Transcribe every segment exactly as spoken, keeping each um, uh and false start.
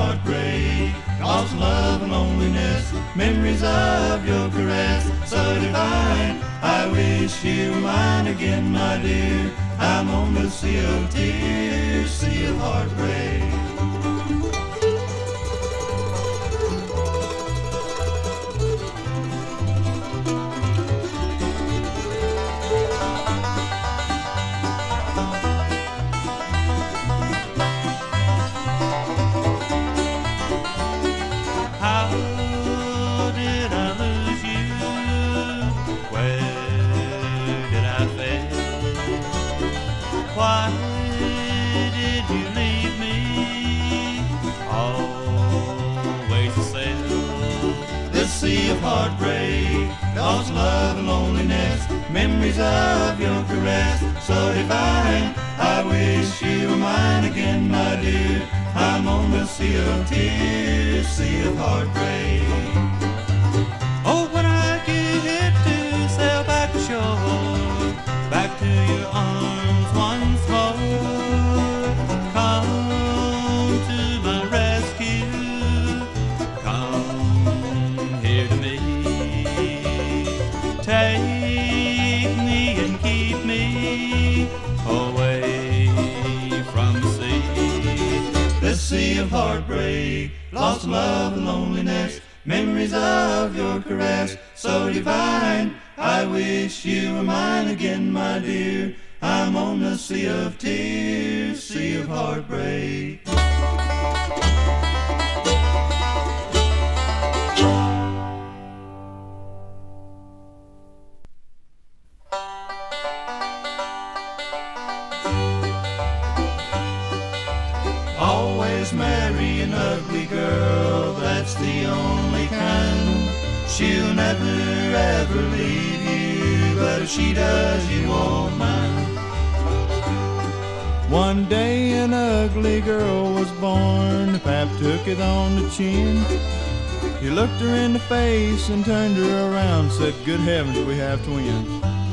heartbreak, lost love and loneliness, memories of your caress so divine. I wish you were mine again, my dear. I'm on the sea of tears, sea of heartbreak. Why did you leave me always the same? This sea of heartbreak, lost love and loneliness, memories of your caress so divine. I wish you were mine again, my dear. I'm on the sea of tears, sea of heartbreak. Oh, when I get to sail back ashore, back to your arms once more, come to my rescue, come here to me, take me and keep me away from the sea. This sea of heartbreak, lost love and loneliness, memories of your caress so divine. I wish you were mine again, my dear. I'm on the sea of tears, sea of heartbreak. Always marry an ugly girl, that's the only kind. She'll never ever leave you, but if she does, you won't mind. One day an ugly girl was born, the pap took it on the chin. He looked her in the face and turned her around, said, good heavens, we have twins.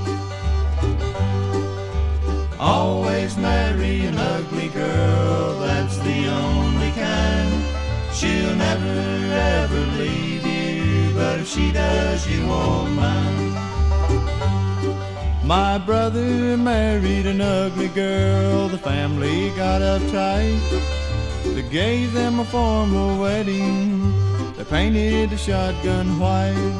Always marry an ugly girl, that's the only kind. She'll never ever leave you, but if she does, you won't mind. My brother married an ugly girl, the family got uptight. They gave them a formal wedding, they painted the shotgun white.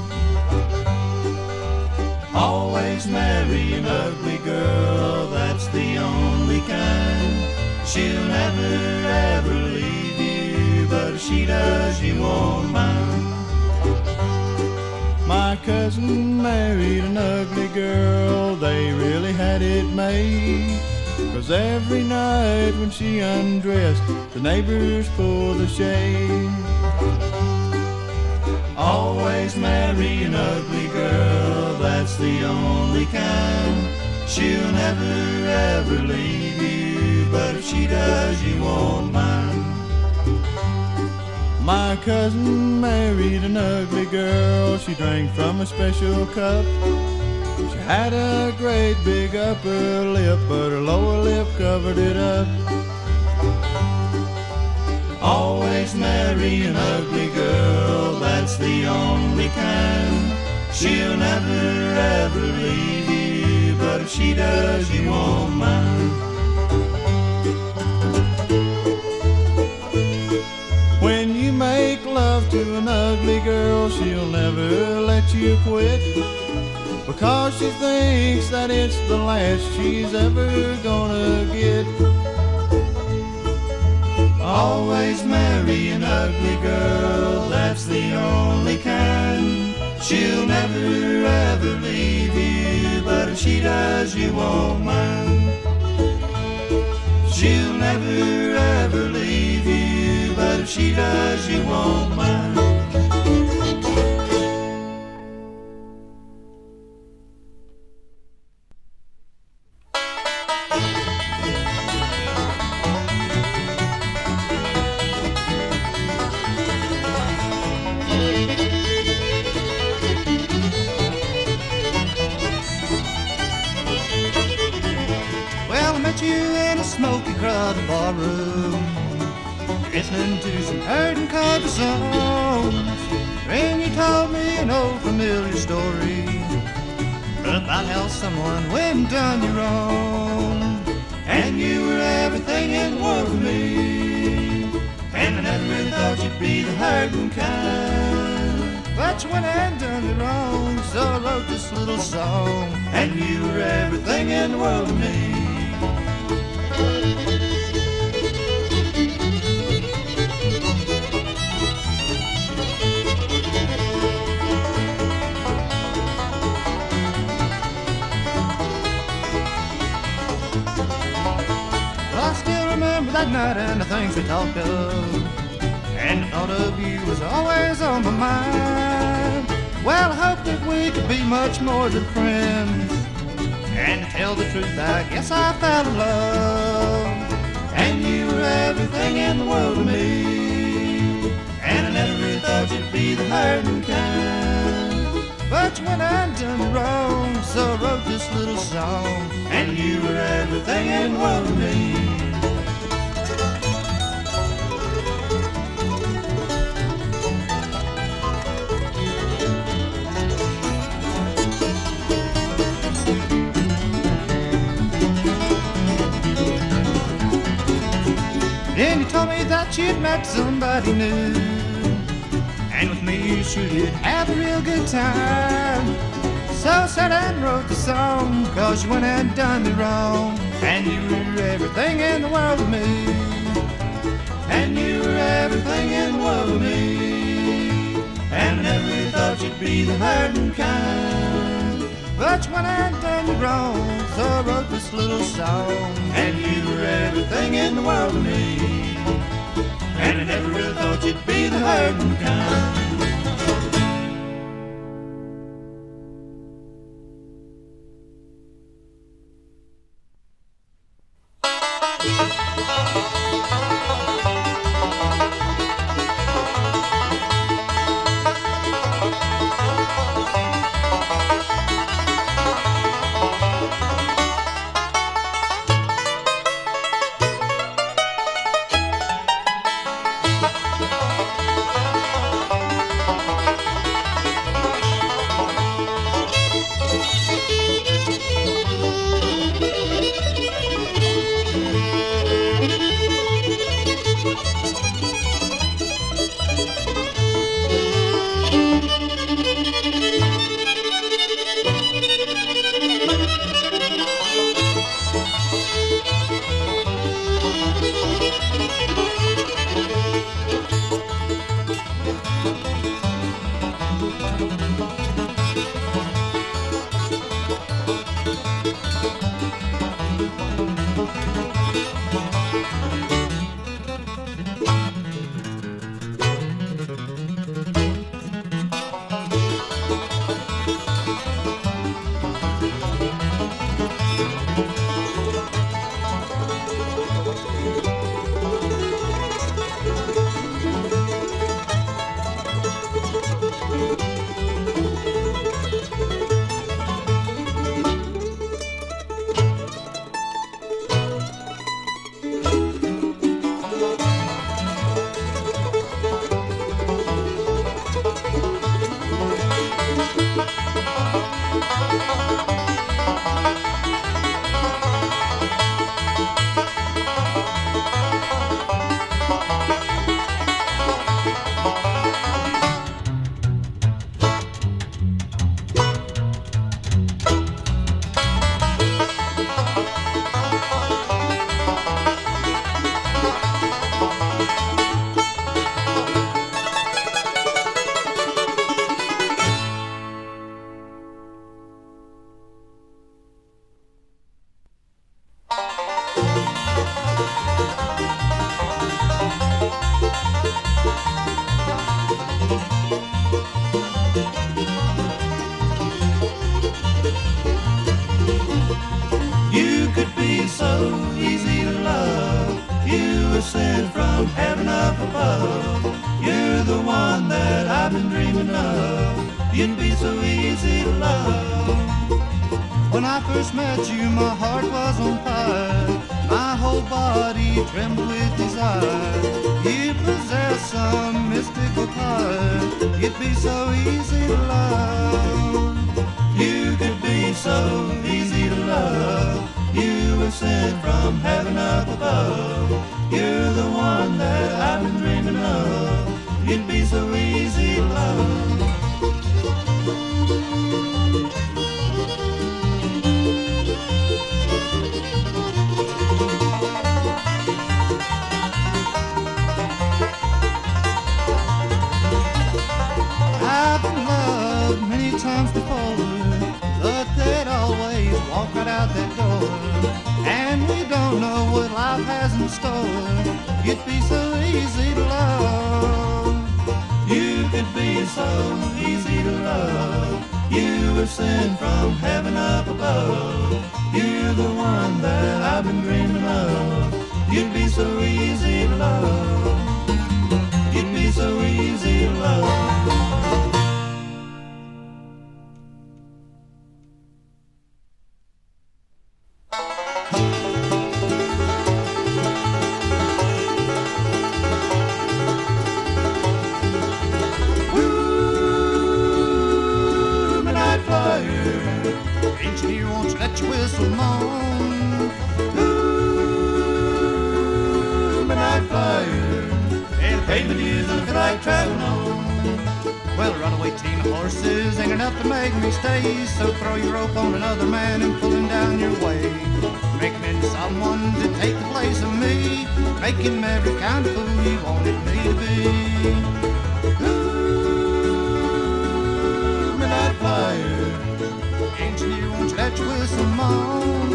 Always marry an ugly girl, that's the only kind. She'll never ever leave you, but if she does, you won't mind. My cousin married an ugly girl, they really had it made. 'Cause every night when she undressed, the neighbors pulled the shade. Always marry an ugly girl, that's the only kind. She'll never ever leave you, but if she does, you won't mind. My cousin married an ugly girl, she drank from a special cup. She had a great big upper lip, but her lower lip covered it up. Always marry an ugly girl, that's the only kind. She'll never ever leave you, but if she does, you won't mind. When you make love to an ugly girl, she'll never let you quit, because she thinks that it's the last she's ever gonna get. Always marry an ugly girl, that's the only kind. She'll never ever leave you, but if she does, you won't mind. She'll never ever leave you, but if she does, you won't mind. Well, I met you in a smoky crowded barroom. listening to some hurting country songs. Then you told me an old familiar story about how someone went and done you wrong, and you were everything in the world to me, and I never really thought you'd be the hurting kind. But you went and done me wrong, so I wrote this little song, and you were everything in the world to me. That night and the things we talked of, and the thought of you was always on my mind. Well, I hope that we could be much more than friends, and to tell the truth, I guess I fell in love. And you were everything in the world to me, and I never really thought you'd be the hurting kind. But you went and done me wrong, so I wrote this little song, and you were everything in the world to me. Then you told me that you'd met somebody new, and with me you sure did have a real good time. So I sat and wrote the song, cause you went and done me wrong, and you were everything in the world to me, and you were everything in the world to me, and I never really thought you'd be the hurting kind. But you went and done me wrong, so I wrote this little song, and you were everything in the world to me, and I never really thought you'd be the hurting kind. sent from heaven up above. You're the one that I've been dreaming of. You'd be so easy to love. When I first met you, my heart was on fire. my whole body trembled with desire. You possess some mystical power. You'd be so easy to love. You could be so easy to love. You were sent from heaven up above. You're the one that I've been dreaming of. You'd be so easy to love. I've been loved many times before, but they'd always walk right out that door. And we don't know what life has in store. You'd be so easy to love. You could be so easy to love. You were sent from heaven up above. You're the one that I've been dreaming of. You'd be so easy to love. You'd be so easy to love. Engineer, won't you let your whistle moan? Ooh, midnight flyer. And Pavement is look like traveling on. well, a runaway team of horses ain't enough to make me stay. So throw your rope on another man and pull him down your way. Make him into someone to take the place of me. Make him every kind of fool you wanted me to be. Ooh, midnight flyer. Engineer, won't you let your whistle moan?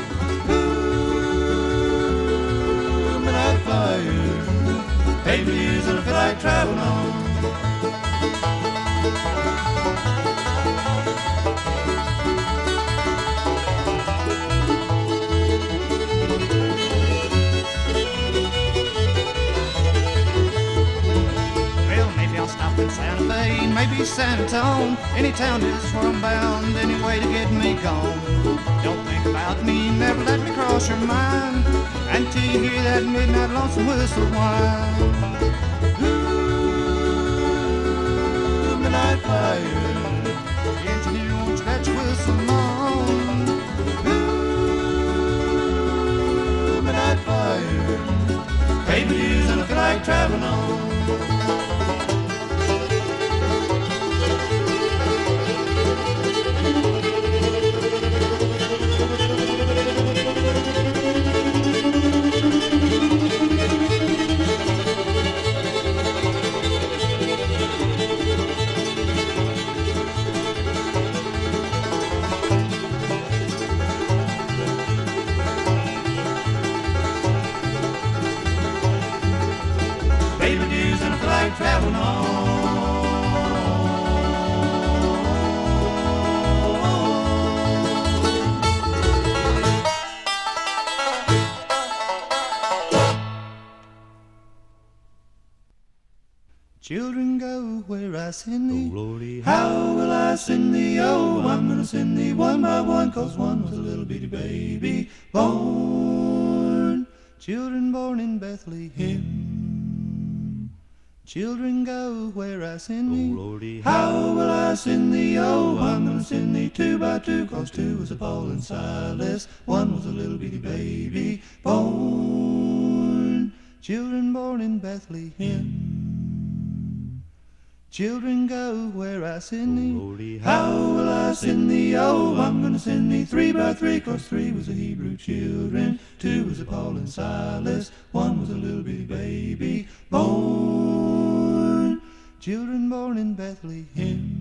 Ooh, midnight flyer. Pavement is look like traveling on. Well, maybe I'll stop in Santa Fe, maybe San Antone. Any town is where I'm bound, any way to get me gone. Don't think about me, never let me cross your mind, until you hear that midnight lonesome whistle whine. Ooh, midnight flyer. Engineer, won't you let your whistle moan? Ooh, midnight flyer. Pavement is look like traveling on. Pavement is look like traveling on. Children go where I send thee. Oh, Lordy, how will I send thee? Oh, I'm gonna send thee one by one, 'cause one was a little bitty baby born. Children born in Bethlehem. Children go where I send Oh, thee. Lordy, how will I send thee? Oh, I'm gonna send thee two by two, 'cause two was a Paul and Silas. One was a little bitty baby born. Children born in Bethlehem. Children go where I send thee. Lordy, how will I send thee? Oh, I'm gonna send thee three by three, 'cause three was the Hebrew children. Two was a Paul and Silas. One was a little bitty baby born. Children born in Bethlehem.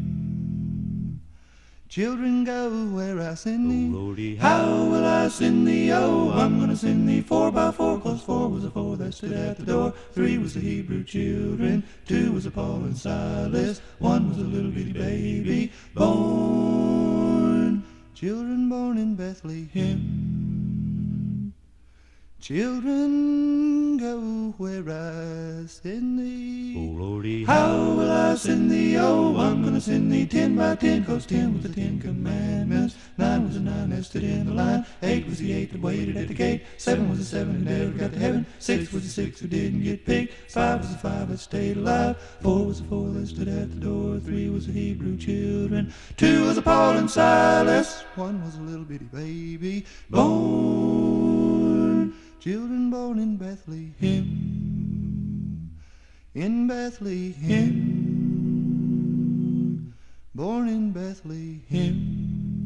Children go where I send thee. Lordy, how will I send thee? Oh, I'm gonna send thee four by four, 'cause four was a four that stood at the door. Three was the Hebrew children. Two was a Paul and Silas. One was a little bitty baby born. Children born in Bethlehem. Children go where I send thee. Oh, Lordy, how will I send thee? Oh, I'm gonna send thee ten by ten, 'cause ten was the Ten Commandments. Nine was the nine that stood in the line. Eight was the eight that waited at the gate. Seven was the seven who never got to heaven. Six was the six who didn't get picked. Five was the five that stayed alive. Four was the four that stood at the door. Three was the Hebrew children. Two was the Paul and Silas. One was a little bitty baby born. Children born in Bethlehem. In Bethlehem. Born in Bethlehem.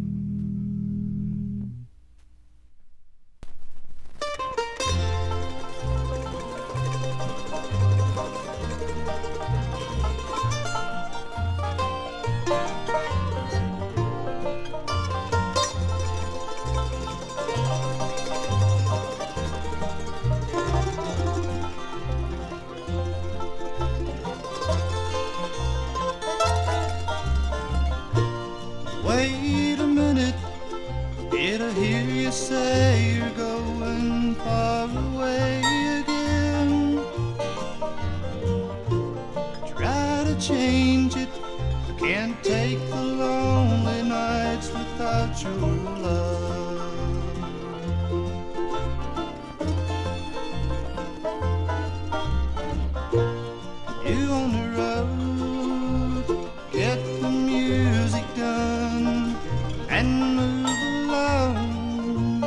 Wait a minute, did I hear you say you're going far away again? Try to change it, can't take the lonely nights without your love. You on the road, get the music done and move along.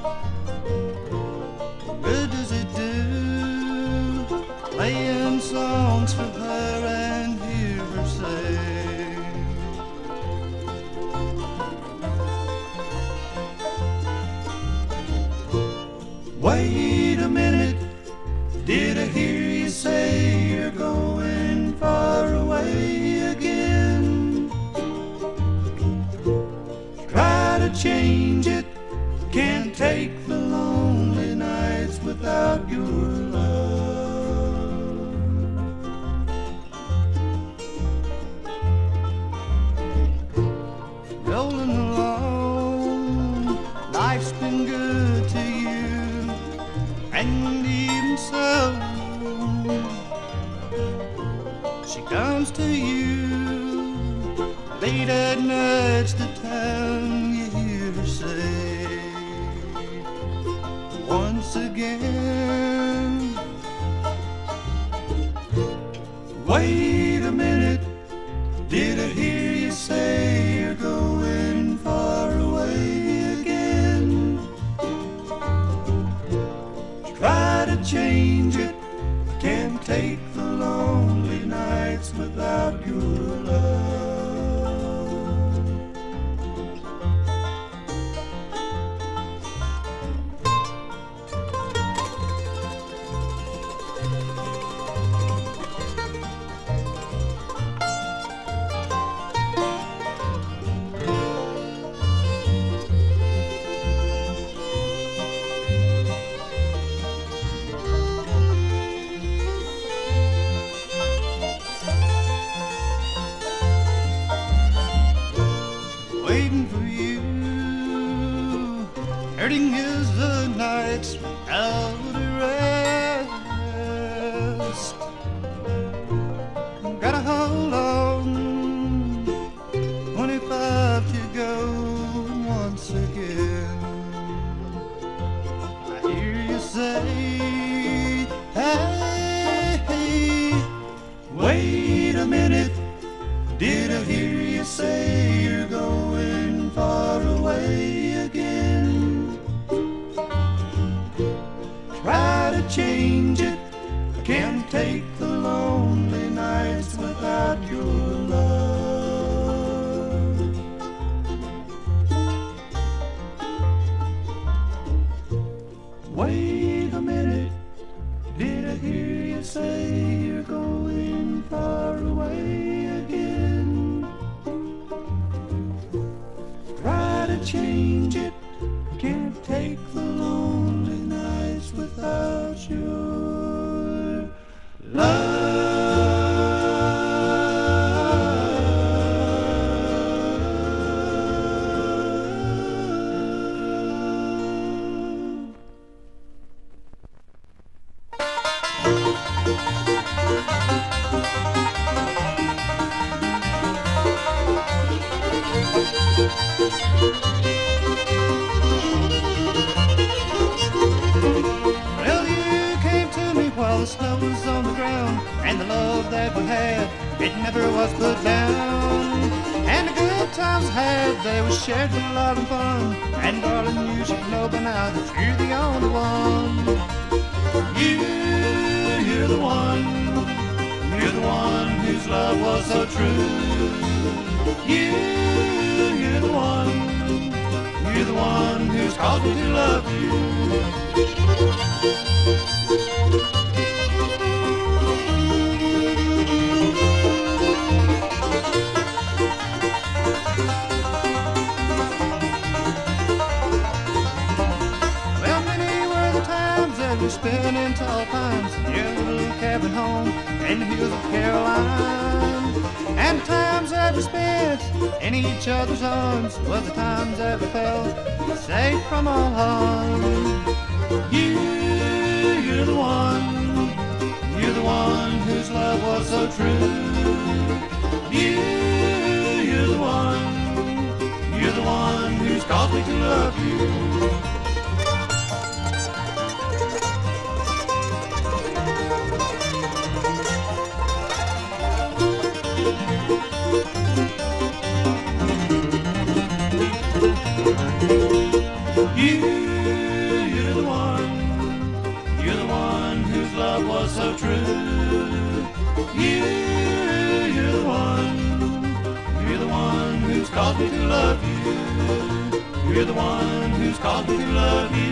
What good does it do playing songs for her and hear her sing? Wait a minute, did I hear you say you're going far away again? Try to change it, can't take the lonely nights without your love. Rolling along, life's been good to you, and even so, she comes to you late at night, the time you hear her say once again. Wait a minute, did I hear you say you're going far away again? Try to change it, can't take the lonely nights without your love. Waiting for you, hurting is the nights without a rest. Gotta hold on, twenty-five to go once again. I hear you say, hey, hey, Wait a minute, did I hear you say you're going far away again? Try to change it, can't take the lonely nights without your love. Wait a minute, did I hear you say you're going far away again? Try to change it, can't take the lonely nights without your love. hey. was put down. And the good times had, they was shared with love and fun. And darling, you should know by now that you're the only one. You, you're the one, you're the one whose love was so true. You, you're the one, you're the one who's caused me to love you. Well, many were the times that we spent in tall pines in your little cabin home in the hills of Caroline. And the times that we spent in each other's arms was the times that we felt safe from all harm. You, you're the one, you're the one whose love was so true. You, you're the one, you're the one who's caused me to love you. You, you're the one, you're the one whose love was so true. You, you're the one, you're the one who's caused me to love you. You're the one who's caused me to love you.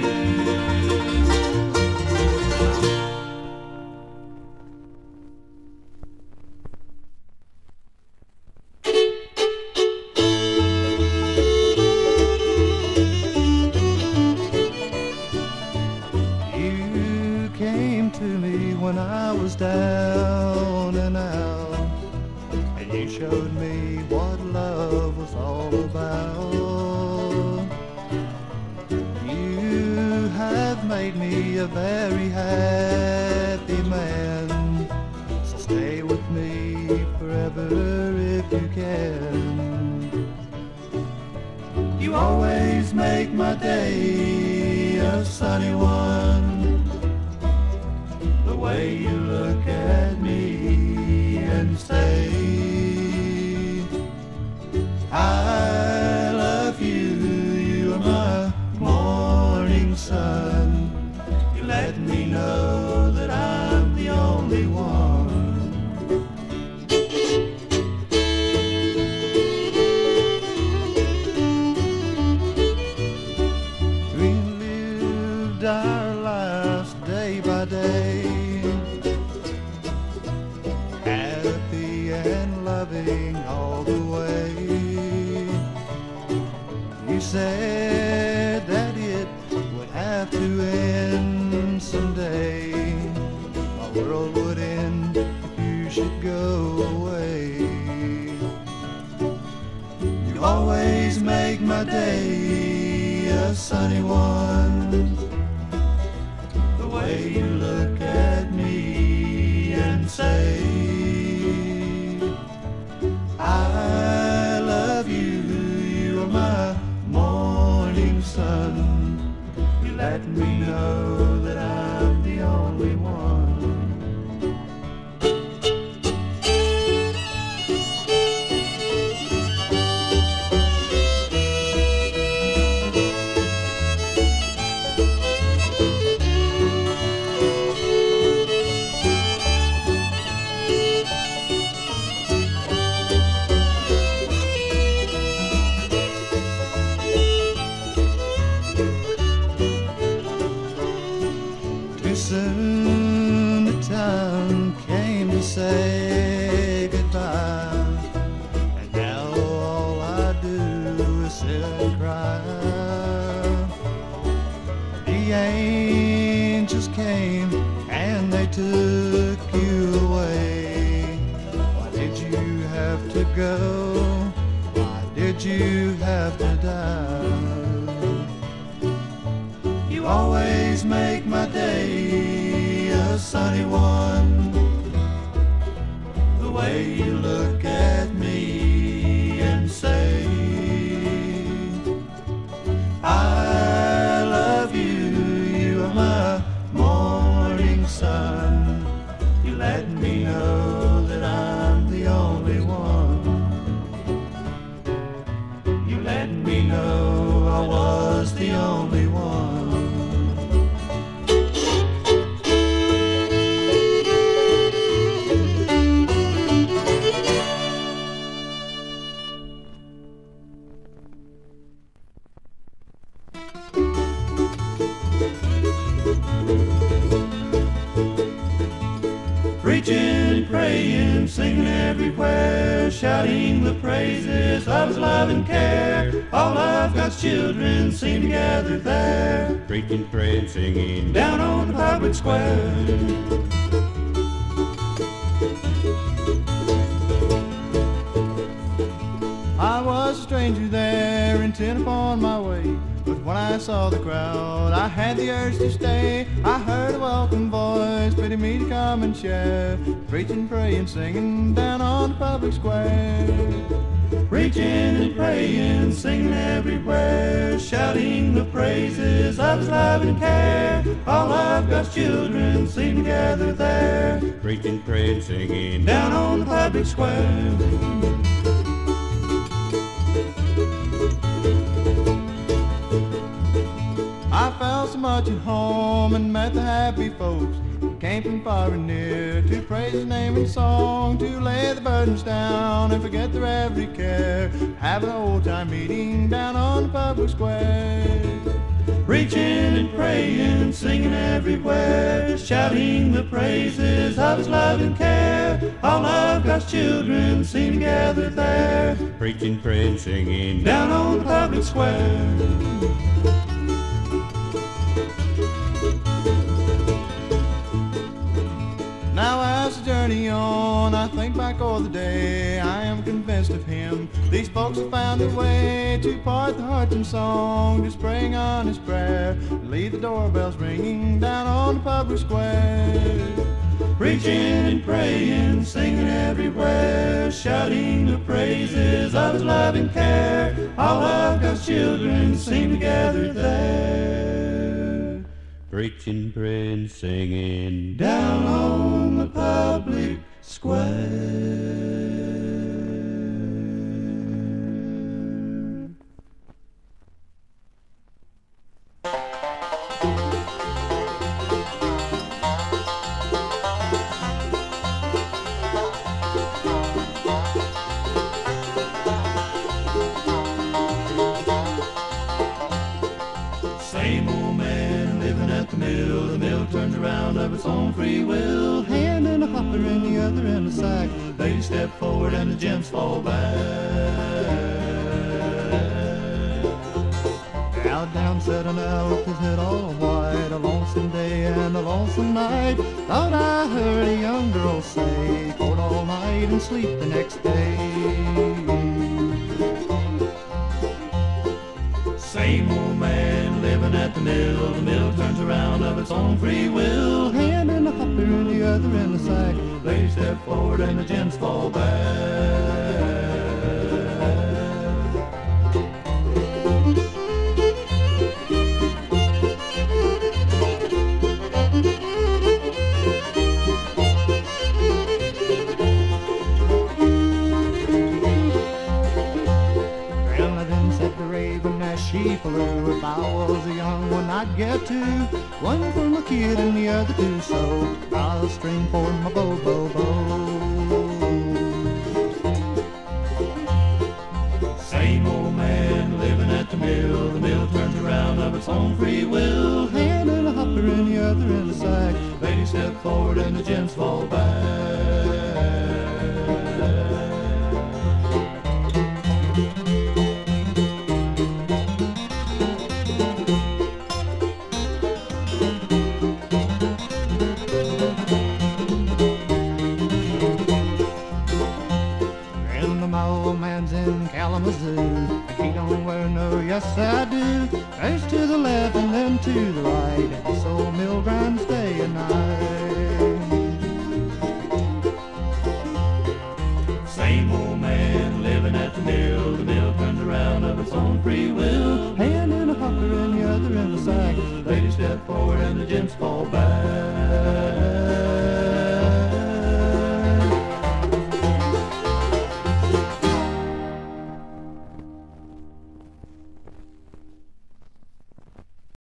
When I was down and out, and you showed me what love was all about. You have made me a very happy man, so stay with me forever if you can. You always make my day a sunny one. The way you look at me and say, I love you, you are my morning sun. You let me know that I'm the only one. We lived our lives day by day, all the way. You said that it would have to end someday. My world would end if you should go away. You always make my day a sunny one. The way you look at me and say, I love you, you are my morning sun. You let me know that I'm the only one. Soon the time came to say goodbye, and now all I do is sit and cry. The angels came and they took you away. Why did you have to go? Why did you have to die? You always make my day a sunny one. The way you look at me and say, I love you, you are my morning sun. You let me know that I'm the only one. Preaching and praying, singing everywhere, shouting the praises of His love and care. All of God's children seem to gather there, Preaching, praying, singing down on the public square. I was a stranger there, intent upon my way, but when I saw the crowd, I had the urge to stay. I heard a welcome voice bidding me to come and share, preaching, praying, singing down on the public square. Preaching and praying, singing everywhere, shouting the praises of His love and care. All of God's children seem to gather there, Preaching, praying, singing down on the public square. I felt so much at home and met the happy folks who came from far and near to praise His name in song, to lay the burdens down and forget their every care, have an old time meeting down on the public square. Preaching and praying, singing everywhere, shouting the praises of His love and care. All of God's children seem to gather there, Preaching, praying, singing down on the public square. Now as the journey on, I think back o'er the day, I am convinced of Him. These folks have found a way to part the heart in song, just praying on His prayer, leave the doorbells ringing down on the public square. Preaching and praying, singing everywhere, shouting the praises of His love and care. All of God's children seem to gather there, Preaching, praying, singing down on the public square. Same old man living at the mill, the mill turns around of its own free will. Hand in a hopper and the other in a sack, they step forward and the gems fall back. Out down sat an owl with his head all white, a lonesome day and a lonesome night. Thought I heard a young girl say, cold all night and sleep the next day. Same old man living at the mill, the mill turns around of its own free will. Hand in a hopper and the other in the sack, they step forward and the gems fall back. She flew. If I was a young one, I'd get two, one for my kid and the other two, so I'll string for my bow, bow, bow. Same old man living at the mill, the mill turns around of its own free will. Hand in a hopper and the other in a sack, lady step forward and the gems fall back. He don't wear no, yes I do. First to the left and then to the right, and this old mill grinds day and night. Same old man living at the mill, the mill turns around of its own free will.